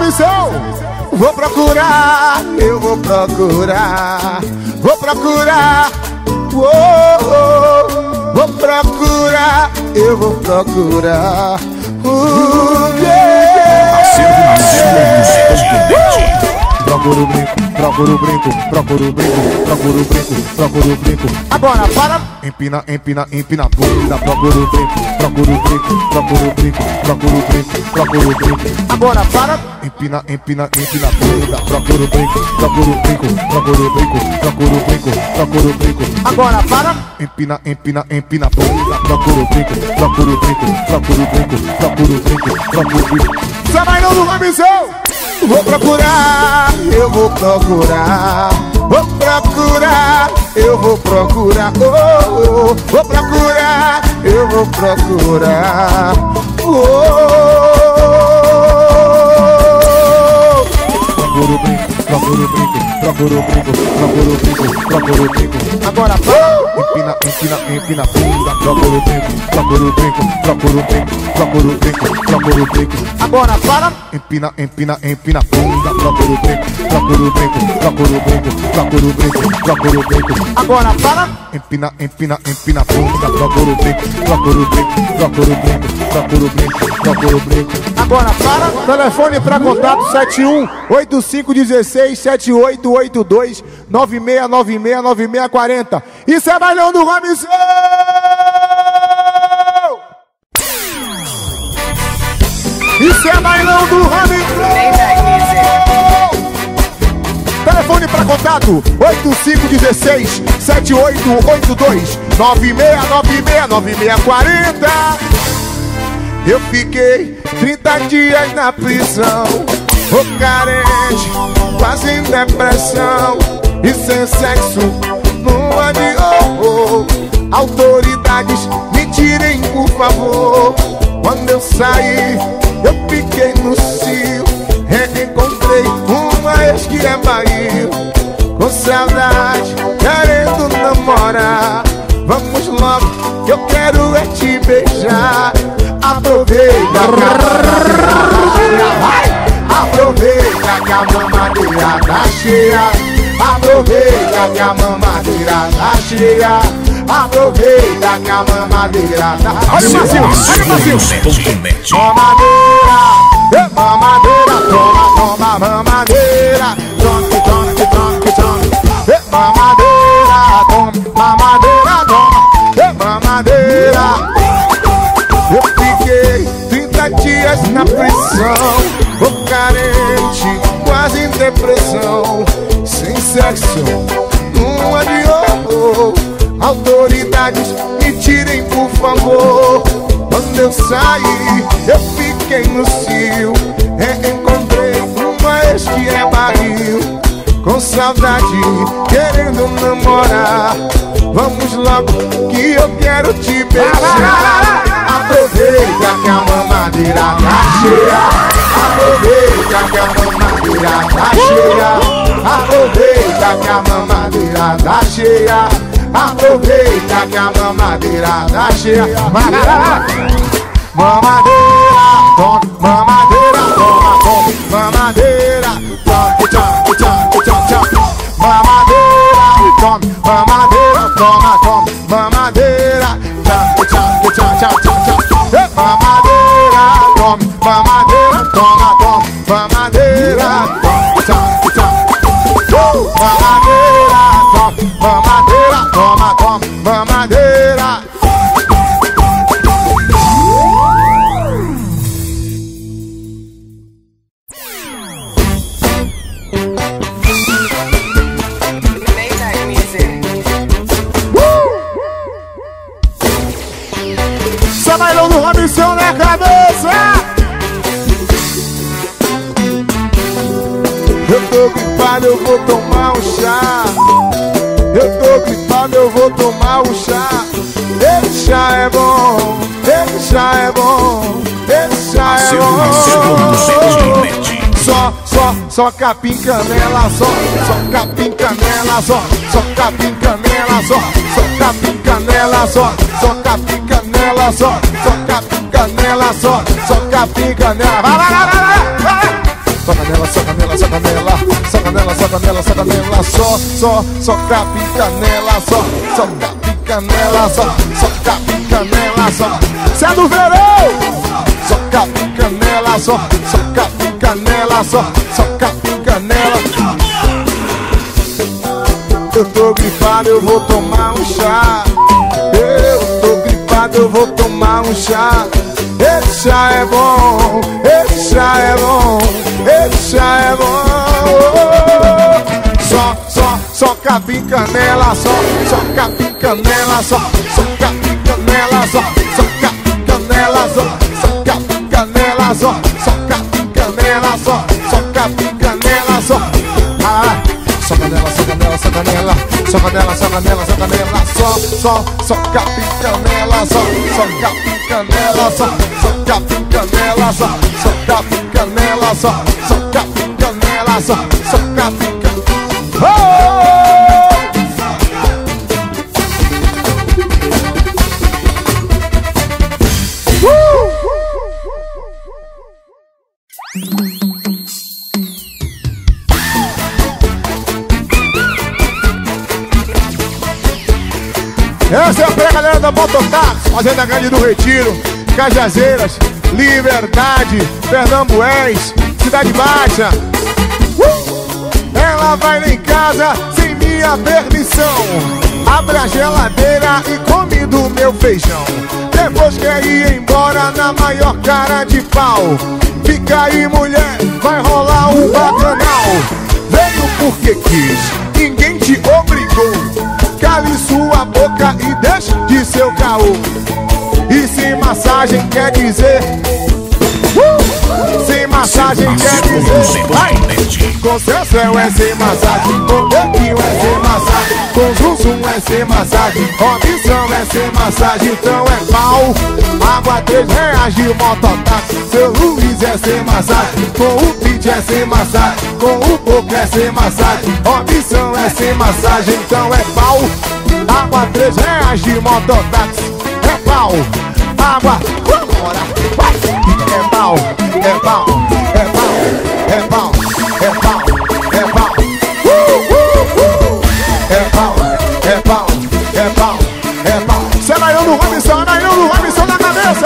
missão. Vou procurar, eu vou procurar. Vou procurar, vou procurar, eu vou procurar. Procura o brinco, procura o brinco, procura o brinco, procura o brinco, procura o brinco. Agora para! Empina, empina, empina a bunda. Procura o brinco, procura o brinco, procura o brinco, procura o brinco, procura o brinco. Agora para! Empina, empina, empina a bunda. Procura o brinco, procura o brinco, procura o brinco, procura o brinco, procura o brinco. Agora para! Empina, empina, empina a bunda. Procura o brinco, procura o brinco, procura o brinco, procura o brinco, procura o brinco. Você vai não numa missão! Vou procurar, eu vou procurar. Vou procurar, eu vou procurar. Vou procurar, eu vou procurar. Procura o brinco, procura o brinco, procura o brinco, procura o brinco, procura o brinco. Agora empina, empina, empina a bunda. Procura o brinco, procura o brinco, procura o brinco, procura o brinco, procura o brinco. Agora para! Empina, empina, empina a bunda. Procura o brinco, procura o brinco, procura o brinco, procura o brinco, procura o brinco. Agora para! Empina, empina, empina a bunda. Procura o brinco, procura o brinco, procura o brinco, procura o brinco, procura o brinco. Agora para! Telefone para contato 71-8516-7882 9696-9640. Isso é bailão do Ramizão! Isso é bailão do Ramizão! Telefone para contato 8516-7882 9696-9640. Eu fiquei 30 dias na prisão, carente, quase em depressão e sem sexo, não adiou. Autoridades, me tirem por favor. Quando eu saí, eu fiquei no cio. Reencontrei uma ex que é barril, com saudade, querendo namorar. Vamos logo, eu quero é te beijar. Aproveita que a mamadeira vai. Aproveita que a mamadeira tá cheia. Aproveita que a mamadeira tá cheia. Aproveita que a mamadeira tá cheia. Olha o Brasil, olha o Brasil. Mamadeira, mamadeira, toma, toma, mamadeira. Tome, tome, tome, tome. Mamadeira, toma, mamadeira, toma. Mamadeira. Eu fiquei 30 dias na prisão, carente, quase em depressão, sem sexo, não adiou. Autoridades, me tirem por favor. Quando eu saí, eu fiquei no cio. Reencontrei uma ex que é barril, com saudade, querendo namorar. Vamos logo que eu quero te beijar. Aproveita que a mamadeira tá cheia. Aproveita que a mamadeira tá cheia. Aproveita que a mamadeira tá cheia. Aproveita que a mamadeira tá cheia. Mamadeira, tome, mamadeira, toma, tome, mamadeira, tome, tome, tome, tome, tome. Mamadeira, tome, mamadeira, toma, tome, mamadeira, tome, tome, tome, tome, tome. Mamadeira, tome, mamadeira, toma, tome, mamadeira, tome, tome, tome. Mamadeira, tome, mamadeira, toma, tome, mamadeira. Só bailão do Ramizão na cabeça. Eu tô gripado, eu vou tomar um chá. Eu tô gripado, eu vou tomar um chá. Esse chá é bom, esse chá é bom, esse chá é bom. Só capim canela, só capim canela, só capim canela, só capim canela, só capim canela, só capim canela, só capim canela. Vai, vai, vai, vai, vai. canela, só canela, só canela, só cabe canela, só cabe canela, só cabe canela, só. Cê é do verão! Só cabe canela, só cabe canela, só cabe canela. Eu tô gripado, eu vou tomar um chá. Eu tô gripado, eu vou tomar um chá. Esse chá é bom, esse chá é bom, esse chá é bom. Só capim canela, só capim canela, só capim canela, só capim canela, só capim canela, só capim canela, só capim canela, só. Só canela, só canela, só canela, só canela, só canela, só canela, só capim canela, só capim canela, só capim canela, só capim canela, só capim canela, só capim canela. Essa é a pra galera da Mototáxi, Fazenda Grande do Retiro, Cajazeiras, Liberdade, Pernambués, Cidade Baixa. Ela vai lá em casa sem minha permissão, abre a geladeira e come do meu feijão. Depois quer ir embora na maior cara de pau. Fica aí, mulher, vai rolar um bacanal. Veio porque quis, ninguém te obrigou. Cale sua boca e deixe de seu caô. E se massagem quer dizer se massagem quer dizer concessão é sem massagem, com dedinho é sem massagem, com zum é sem massagem, opção é sem massagem, então é pau. Água R$3 de mototáxi, seu Luiz é sem massagem, com o Pete é sem massagem, com o Boca é sem massagem, opção é sem massagem, então é pau. Água R$3 de mototáxi, é pau. Água, vambora, vai. É pau, é pau, é pau, é pau, é pau, é pau. É pau, é pau, é pau, é pau. Cê é Nairão do Robinson na cabeça.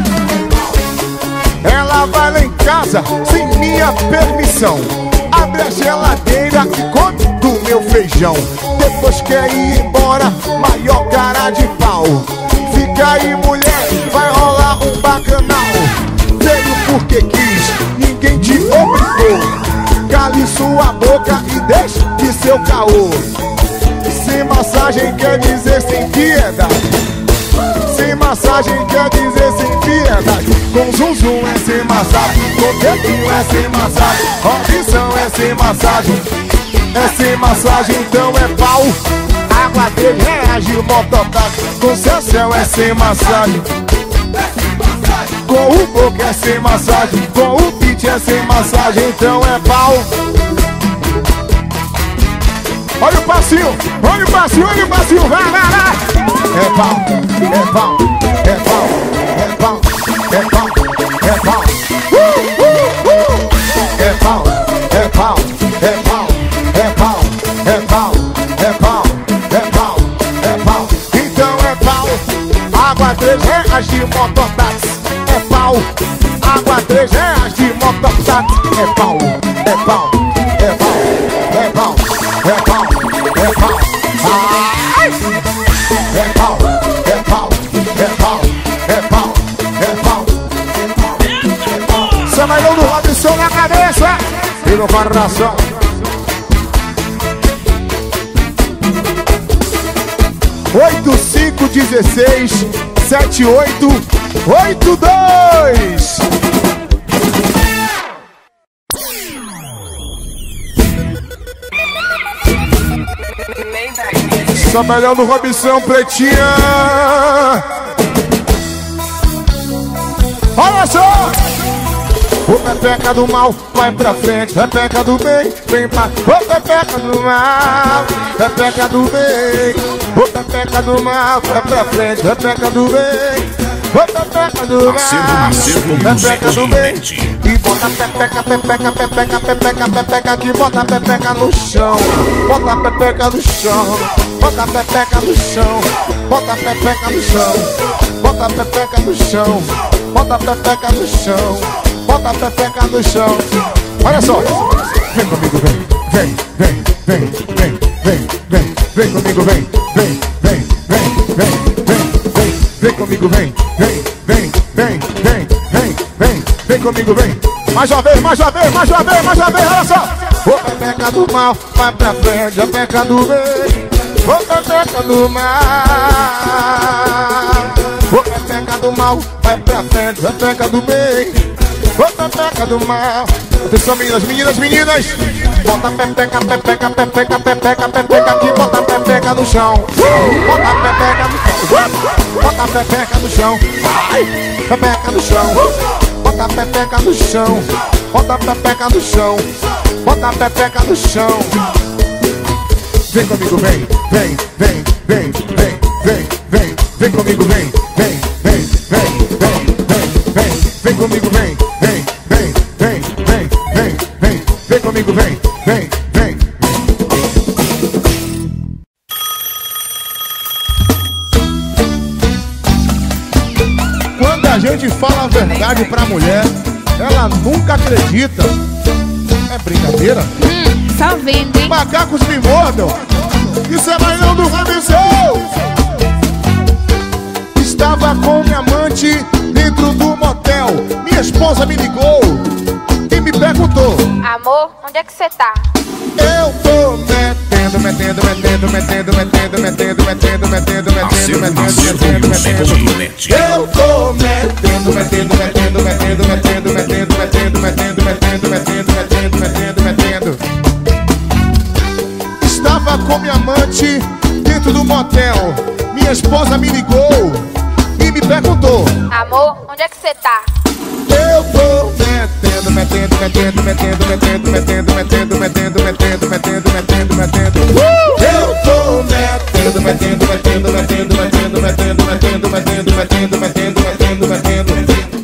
Ela vai lá em casa sem minha permissão, abre a geladeira e come do meu feijão. Depois quer ir embora, maior cara de pau. Fica aí, mulher, vai rolar um bacanal. Veio porque quis, ninguém te obrigou. Cale sua boca e deixe de seu caô. Sem massagem quer dizer sem piedade. Sem massagem quer dizer sem piedade. Com zum é sem massagem, com dedinho é sem massagem, opção é sem massagem. É sem massagem, então é pau. Água R$3 de mototáxi, concessão é sem massagem. Com o Boca é sem massagem, com o Pete é sem massagem, então é pau. Olha o passinho, olha o passinho, olha o passinho, vai, vai, vai. É pau, é pau, é pau, é pau, é pau, é pau. É pau, é pau, é pau, é pau, é pau, é pau, é pau, é pau. Então é pau. Água R$3 de mototáxi, é pau. Água R$3 de mototáxi, é pau, é pau, é pau, é pau, é pau, é pau. Ai! É pau, é pau, é pau, é pau, é pau. Cê vai do Robinson na cabeça e no coração. Oito, 5, 16, 7, 8, 8, 2. Trabalhando no Robinson, pretinha. Olha só! O pepeca do mal vai pra frente, pepeca do bem vem pra... O pepeca do mal, pepeca do bem. O pepeca do mal vai pra frente, pepeca do bem. Ô pepeca do mal, pepeca do bem. E bota pepeca, pepeca, pepeca, pepeca, pepeca. Que bota a pepeca no chão. Bota a pepeca no chão. Bota a pepeca no chão. Bota a pepeca no chão. Bota a pepeca no chão. Bota a pepeca no chão. Bota a pepeca no chão. Olha só. Vem comigo, vem. Vem, vem, vem, vem, vem, vem. Vem comigo, vem. Vem, vem, vem, vem, vem, vem. Vem comigo, vem. Vem, vem, vem, vem, vem, vem. Vem comigo, vem. Mais uma vez, mais uma vez, mais uma vez, mais uma vez. Olha só. Ô pepeca do mal, vai pra frente, a pepeca do bem. Ô pepeca do mal. Ô pepeca do mal, vai pra frente, a pepeca do bem. Ô pepeca do mal. Atenção meninas, meninas, meninas. Bota pepeca, pepeca, pepeca, pepeca, pepeca. Que bota a pepeca no chão. Bota a pepeca no chão. Bota a pepeca no chão. Pepeca no chão. Bota a pepeca no chão. Bota a pepeca no chão. Bota a pepeca no chão. Vem comigo, vem, vem, vem, vem, vem, vem, vem. Vem comigo, vem, vem, vem, vem, vem, vem, vem. Vem comigo, vem, vem, vem, vem, vem, vem, vem. Vem comigo, vem, vem, vem. Quando a gente fala a verdade pra mulher, ela nunca acredita. É brincadeira? Só vendo, hein? Macacos me mordam. Isso é mais não do Ramizão. Estava com minha amante dentro do motel. Minha esposa me ligou e me perguntou: Amor, onde é que você tá? eu tô metendo, metendo, metendo, metendo, metendo, metendo, metendo, metendo, metendo, metendo, metendo, metendo. Eu tô metendo, metendo, metendo, metendo, metendo, metendo, metendo, metendo, metendo, metendo, metendo, metendo, metendo. Estava com minha amante dentro do motel. Minha esposa me ligou e me perguntou: Amor, onde é que você tá? eu tô metendo, metendo, metendo, metendo, metendo, metendo, metendo, metendo, metendo, metendo, metendo, metendo. Eu tô metendo, metendo, metendo, metendo, metendo, metendo, metendo, metendo, metendo, metendo, metendo, metendo.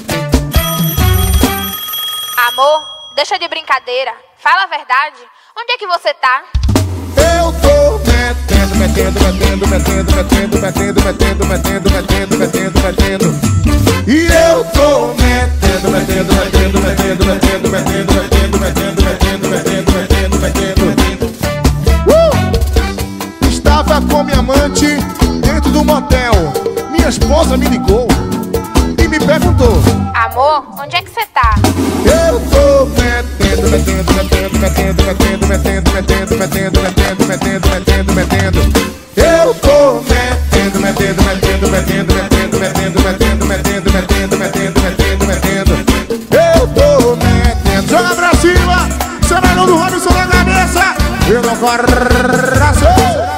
Amor, deixa de brincadeira. Fala a verdade. Onde é que você tá? Eu tô metendo, metendo, metendo, metendo, metendo, metendo, metendo, metendo, metendo, metendo, metendo. E eu tô metendo, metendo, metendo, metendo, metendo, metendo, metendo, metendo, metendo, metendo, metendo, metendo. Estava com minha amante dentro do motel. Minha esposa me ligou e me perguntou: Amor, onde é que você tá? eu tô metendo, metendo, metendo, metendo, metendo, metendo, metendo, metendo, metendo, metendo, metendo, metendo. Eu tô metendo, metendo, metendo, metendo, metendo, metendo, metendo, metendo, metendo, metendo, metendo, metendo. Eu tô metendo. Joga pra cima, você vai no Robinson na cabeça e no coração.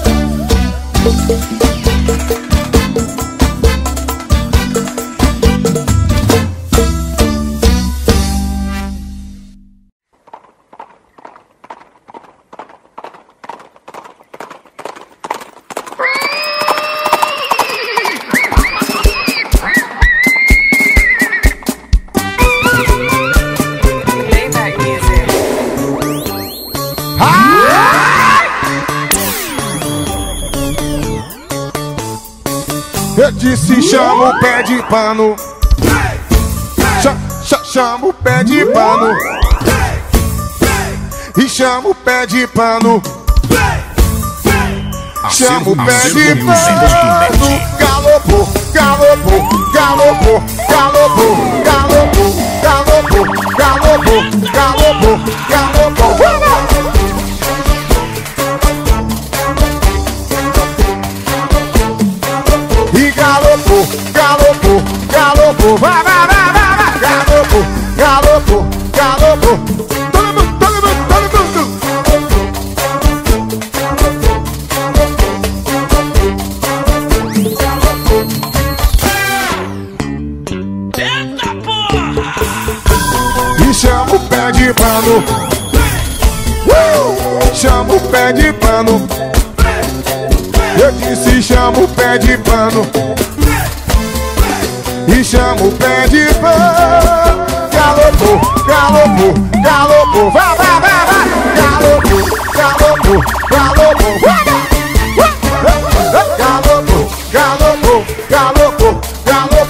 Eu disse chama o pé de pano. Chama o pé de pano. E chama o pé de pano. Chama o pé de pano. Galopou, galopou, galopou, galopou, galopou, galopou, galopou, galopou, galopou. E galopou, galopou, galopou, vai, vai, vai, vai, vai. Galopou, galopou, galopou. Todo mundo, todo mundo, todo mundo. Eita porra! E chama o pé de pano. Chama o pé de pano. Eu disse chama o pé de pano. e chama o pé de pão. Galopou, galopou, galopou, vai, vai, vai, vai. Galopou, galopou, galopou, galopou, galopou, galopou, galopou.